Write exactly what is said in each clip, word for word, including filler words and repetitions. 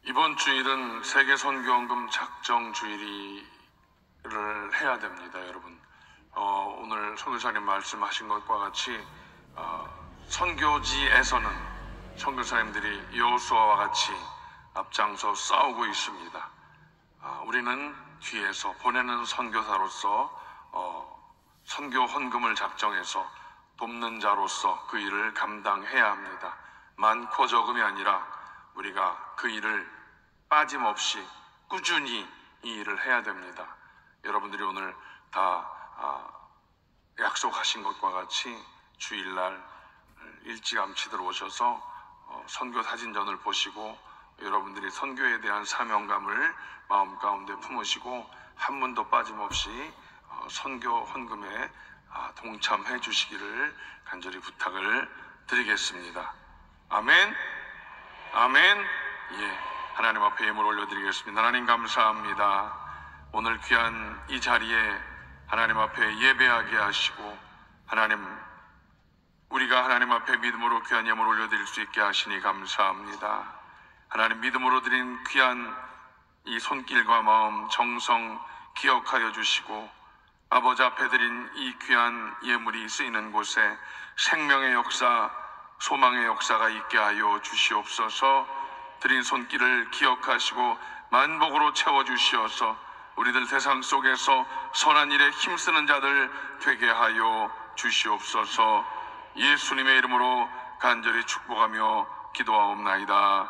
이번 주일은 세계 선교헌금 작정 주일을 해야 됩니다, 여러분. 어, 오늘 선교사님 말씀하신 것과 같이 어, 선교지에서는 선교사님들이 여호수아와 같이 앞장서 싸우고 있습니다. 어, 우리는 뒤에서 보내는 선교사로서 어, 선교 헌금을 작정해서 돕는 자로서 그 일을 감당해야 합니다. 많고 적음이 아니라 우리가 그 일을 빠짐없이 꾸준히 이 일을 해야 됩니다. 여러분들이 오늘 다 아, 약속하신 것과 같이 주일날 일찌감치 들어오셔서 어, 선교 사진전을 보시고 여러분들이 선교에 대한 사명감을 마음 가운데 품으시고 한 분도 빠짐없이 어, 선교 헌금에 아, 동참해 주시기를 간절히 부탁을 드리겠습니다. 아멘. 아멘. 예, 하나님 앞에 예물 올려드리겠습니다. 하나님 감사합니다. 오늘 귀한 이 자리에 하나님 앞에 예배하게 하시고 하나님 우리가 하나님 앞에 믿음으로 귀한 예물 올려드릴 수 있게 하시니 감사합니다. 하나님 믿음으로 드린 귀한 이 손길과 마음 정성 기억하여 주시고 아버지 앞에 드린 이 귀한 예물이 쓰이는 곳에 생명의 역사, 소망의 역사가 있게 하여 주시옵소서. 드린 손길을 기억하시고 만복으로 채워주시어서 우리들 세상 속에서 선한 일에 힘쓰는 자들 되게 하여 주시옵소서. 예수님의 이름으로 간절히 축복하며 기도하옵나이다.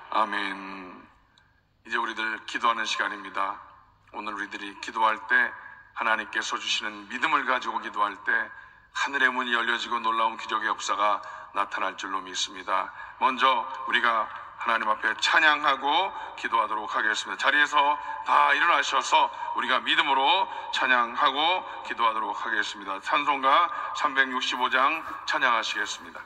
아멘. 이제 우리들 기도하는 시간입니다. 오늘 우리들이 기도할 때 하나님께서 주시는 믿음을 가지고 기도할 때 하늘의 문이 열려지고 놀라운 기적의 역사가 나타날 줄로 믿습니다. 먼저 우리가 하나님 앞에 찬양하고 기도하도록 하겠습니다. 자리에서 다 일어나셔서 우리가 믿음으로 찬양하고 기도하도록 하겠습니다. 찬송가 삼백육십오 장 찬양하시겠습니다.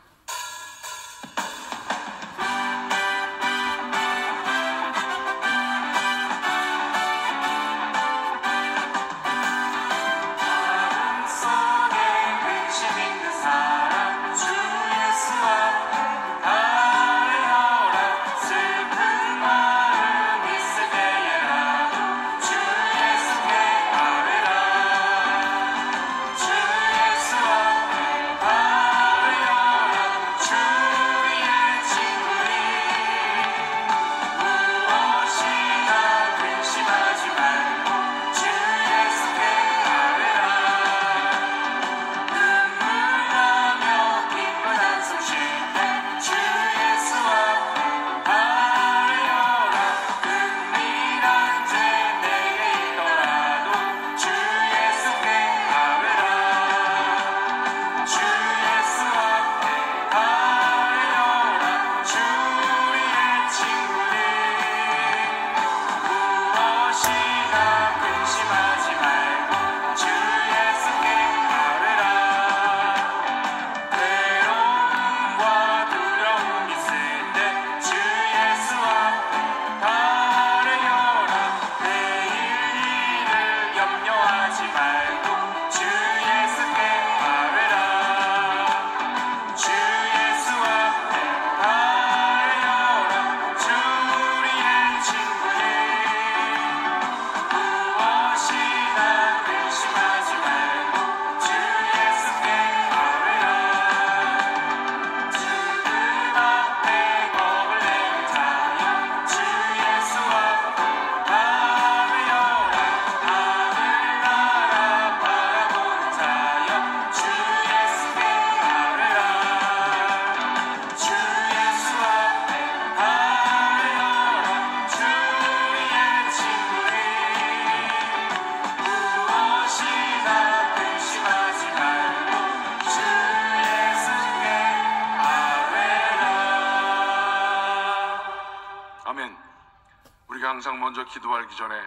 항상 먼저 기도하기 전에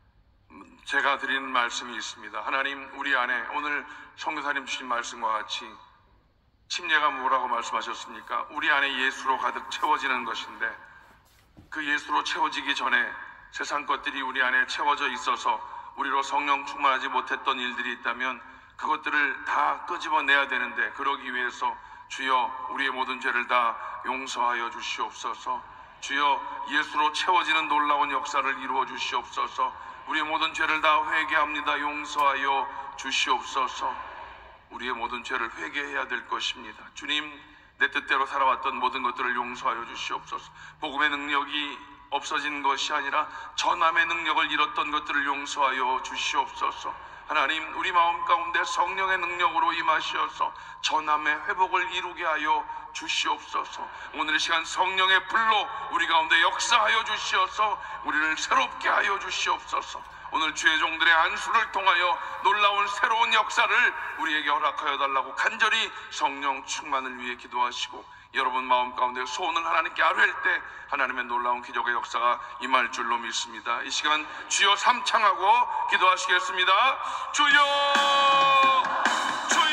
제가 드리는 말씀이 있습니다. 하나님, 우리 안에 오늘 선교사님 주신 말씀과 같이 침례가 뭐라고 말씀하셨습니까? 우리 안에 예수로 가득 채워지는 것인데 그 예수로 채워지기 전에 세상 것들이 우리 안에 채워져 있어서 우리로 성령 충만하지 못했던 일들이 있다면 그것들을 다 끄집어내야 되는데 그러기 위해서 주여 우리의 모든 죄를 다 용서하여 주시옵소서. 주여, 예수로 채워지는 놀라운 역사를 이루어 주시옵소서. 우리의 모든 죄를 다 회개합니다. 용서하여 주시옵소서. 우리의 모든 죄를 회개해야 될 것입니다. 주님, 내 뜻대로 살아왔던 모든 것들을 용서하여 주시옵소서. 복음의 능력이 없어진 것이 아니라 전함의 능력을 잃었던 것들을 용서하여 주시옵소서. 하나님, 우리 마음 가운데 성령의 능력으로 임하시어서 전함의 회복을 이루게 하여 주시옵소서. 오늘 이 시간 성령의 불로 우리 가운데 역사하여 주시어서 우리를 새롭게 하여 주시옵소서. 오늘 주의 종들의 안수를 통하여 놀라운 새로운 역사를 우리에게 허락하여 달라고 간절히 성령 충만을 위해 기도하시고, 여러분 마음 가운데 소원을 하나님께 아뢰일 때 하나님의 놀라운 기적의 역사가 임할 줄로 믿습니다. 이 시간 주여 삼창하고 기도하시겠습니다. 주여, 주여.